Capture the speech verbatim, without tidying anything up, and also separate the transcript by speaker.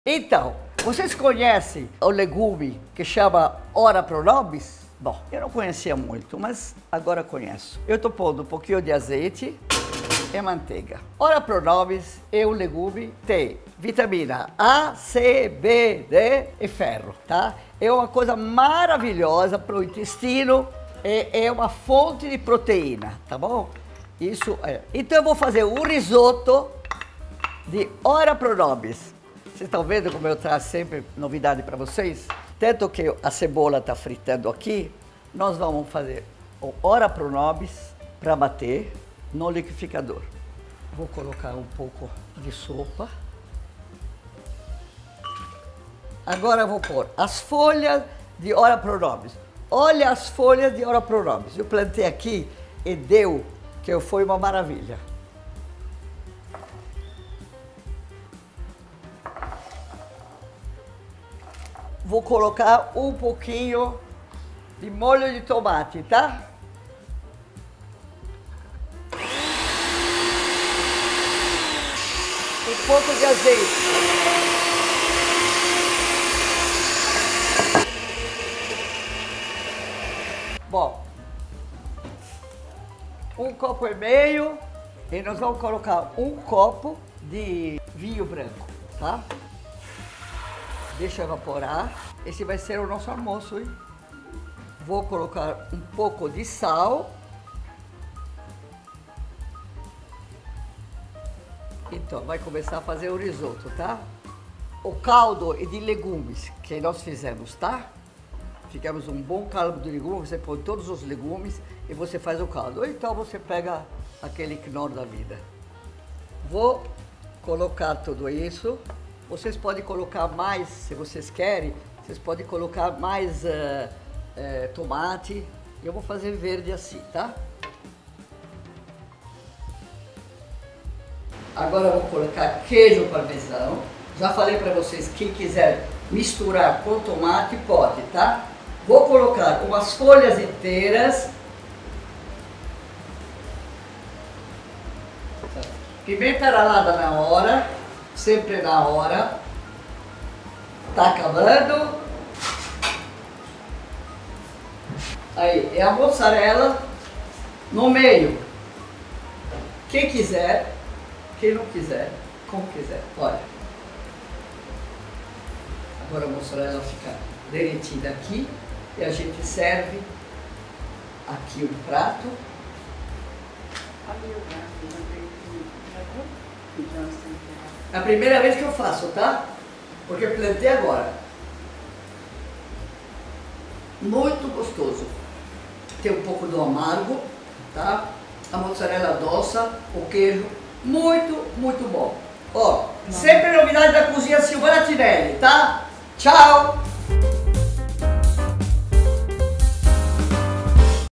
Speaker 1: Então, vocês conhecem o legume que chama Ora Pro Nobis? Bom, eu não conhecia muito, mas agora conheço. Eu estou pondo um pouquinho de azeite e manteiga. Ora Pro Nobis é um legume, tem vitamina A, C, B, D e ferro, tá? É uma coisa maravilhosa para o intestino, é, é uma fonte de proteína, tá bom? Isso é. Então eu vou fazer um risoto de Ora Pro Nobis. Vocês estão vendo como eu trago sempre novidade para vocês? Tanto que a cebola está fritando aqui, nós vamos fazer o Ora Pro Nobis para bater no liquidificador. Vou colocar um pouco de sopa. Agora eu vou pôr as folhas de Ora Pro Nobis. Olha as folhas de Ora Pro Nobis. Eu plantei aqui e deu que foi uma maravilha. Vou colocar um pouquinho de molho de tomate, tá? Um pouco de azeite. Bom, um copo e meio e nós vamos colocar um copo de vinho branco, tá? Deixa evaporar. Esse vai ser o nosso almoço, hein? Vou colocar um pouco de sal. Então, vai começar a fazer o risoto, tá? O caldo é de legumes que nós fizemos, tá? Ficamos um bom caldo de legumes, você põe todos os legumes e você faz o caldo. Ou então você pega aquele knorr da vida. Vou colocar tudo isso. Vocês podem colocar mais, se vocês querem, vocês podem colocar mais uh, uh, tomate. Eu vou fazer verde assim, tá? Agora eu vou colocar queijo parmesão. Já falei para vocês, quem quiser misturar com tomate, pode, tá? Vou colocar umas folhas inteiras. Pimenta ralada na hora, sempre na hora. Tá acabando. Aí, é a mozzarella no meio. Quem quiser, quem não quiser, como quiser, olha. Agora a mozzarella fica derretida aqui e a gente serve aqui um prato. É a primeira vez que eu faço, tá? Porque eu plantei agora. Muito gostoso. Tem um pouco do amargo, tá? A mozzarella doce, o queijo, muito, muito bom. Ó, sempre novidade da cozinha Silvana Tinelli, tá? Tchau!